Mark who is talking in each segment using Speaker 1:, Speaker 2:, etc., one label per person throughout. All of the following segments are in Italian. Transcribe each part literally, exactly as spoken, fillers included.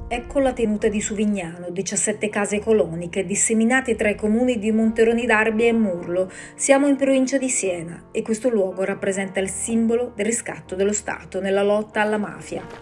Speaker 1: Ecco la tenuta di Suvignano, diciassette case coloniche disseminate tra i comuni di Monteroni d'Arbia e Murlo. Siamo in provincia di Siena e questo luogo rappresenta il simbolo del riscatto dello Stato nella lotta alla mafia.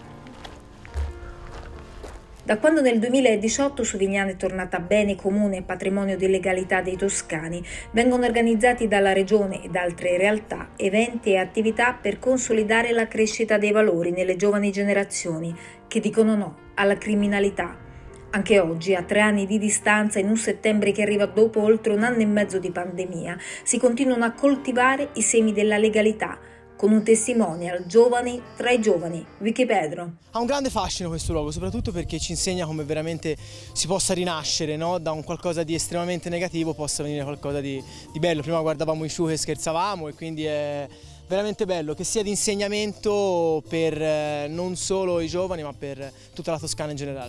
Speaker 1: Da quando nel duemiladiciotto Suvignano è tornata bene comune e patrimonio di legalità dei toscani, vengono organizzati dalla Regione e da altre realtà eventi e attività per consolidare la crescita dei valori nelle giovani generazioni che dicono no alla criminalità. Anche oggi, a tre anni di distanza, in un settembre che arriva dopo oltre un anno e mezzo di pandemia, si continuano a coltivare i semi della legalità, con un testimonial giovani tra i giovani, Vicky Pedro.
Speaker 2: Ha un grande fascino questo luogo, soprattutto perché ci insegna come veramente si possa rinascere, no? Da un qualcosa di estremamente negativo possa venire qualcosa di, di bello. Prima guardavamo i Sciù e scherzavamo e quindi è veramente bello che sia di insegnamento per eh, non solo i giovani ma per tutta la Toscana in generale.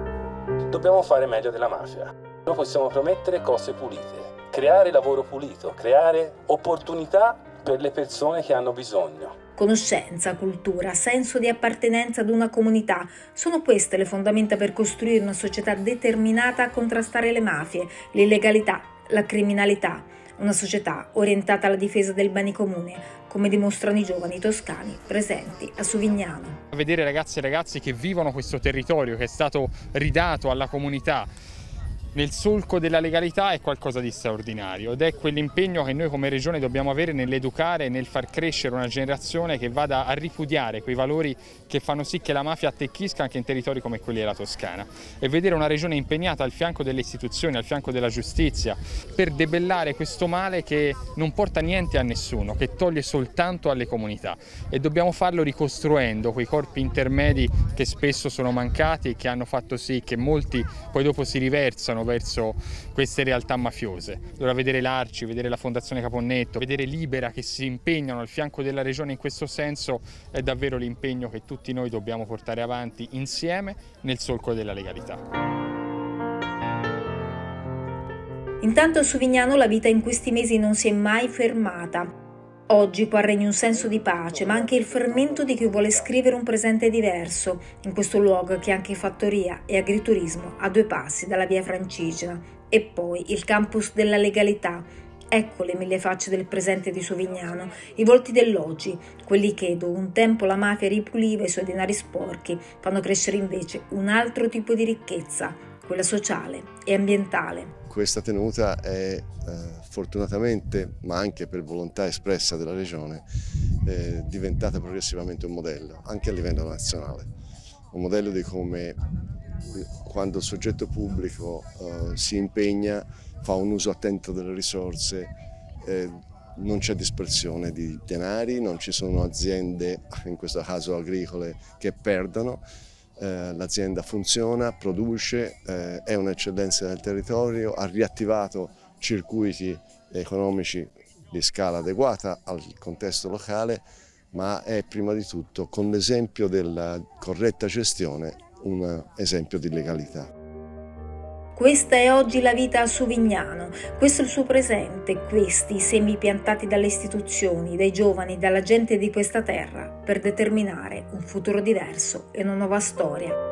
Speaker 3: Dobbiamo fare meglio della mafia. Noi possiamo promettere cose pulite, creare lavoro pulito, creare opportunità per le persone che hanno bisogno.
Speaker 1: Conoscenza, cultura, senso di appartenenza ad una comunità, sono queste le fondamenta per costruire una società determinata a contrastare le mafie, l'illegalità, la criminalità. Una società orientata alla difesa del bene comune, come dimostrano i giovani toscani presenti a Suvignano.
Speaker 4: Vedere ragazzi e ragazzi che vivono questo territorio che è stato ridato alla comunità nel solco della legalità è qualcosa di straordinario ed è quell'impegno che noi come Regione dobbiamo avere nell'educare e nel far crescere una generazione che vada a ripudiare quei valori che fanno sì che la mafia attecchisca anche in territori come quelli della Toscana, e vedere una Regione impegnata al fianco delle istituzioni, al fianco della giustizia per debellare questo male che non porta niente a nessuno, che toglie soltanto alle comunità, e dobbiamo farlo ricostruendo quei corpi intermedi che spesso sono mancati e che hanno fatto sì che molti poi dopo si riversano verso queste realtà mafiose. Allora vedere l'Arci, vedere la Fondazione Caponnetto, vedere Libera che si impegnano al fianco della Regione in questo senso è davvero l'impegno che tutti noi dobbiamo portare avanti insieme nel solco della legalità.
Speaker 1: Intanto a Suvignano la vita in questi mesi non si è mai fermata. Oggi può regnare un senso di pace, ma anche il fermento di chi vuole scrivere un presente diverso, in questo luogo che è anche fattoria e agriturismo a due passi dalla via Francigena. E poi il campus della legalità. Ecco le mille facce del presente di Suvignano, i volti dell'oggi, quelli che dove un tempo la mafia ripuliva i suoi denari sporchi, fanno crescere invece un altro tipo di ricchezza, quella sociale e ambientale.
Speaker 5: Questa tenuta è eh, fortunatamente, ma anche per volontà espressa della Regione, eh, diventata progressivamente un modello, anche a livello nazionale. Un modello di come quando il soggetto pubblico eh, si impegna, fa un uso attento delle risorse, eh, non c'è dispersione di denari, non ci sono aziende, in questo caso agricole, che perdono. Eh, l'azienda funziona, produce, eh, è un'eccellenza del territorio, ha riattivato circuiti economici di scala adeguata al contesto locale, ma è prima di tutto, con l'esempio della corretta gestione, un esempio di legalità.
Speaker 1: Questa è oggi la vita a Suvignano, questo è il suo presente, questi i semi piantati dalle istituzioni, dai giovani, dalla gente di questa terra, per determinare un futuro diverso e una nuova storia.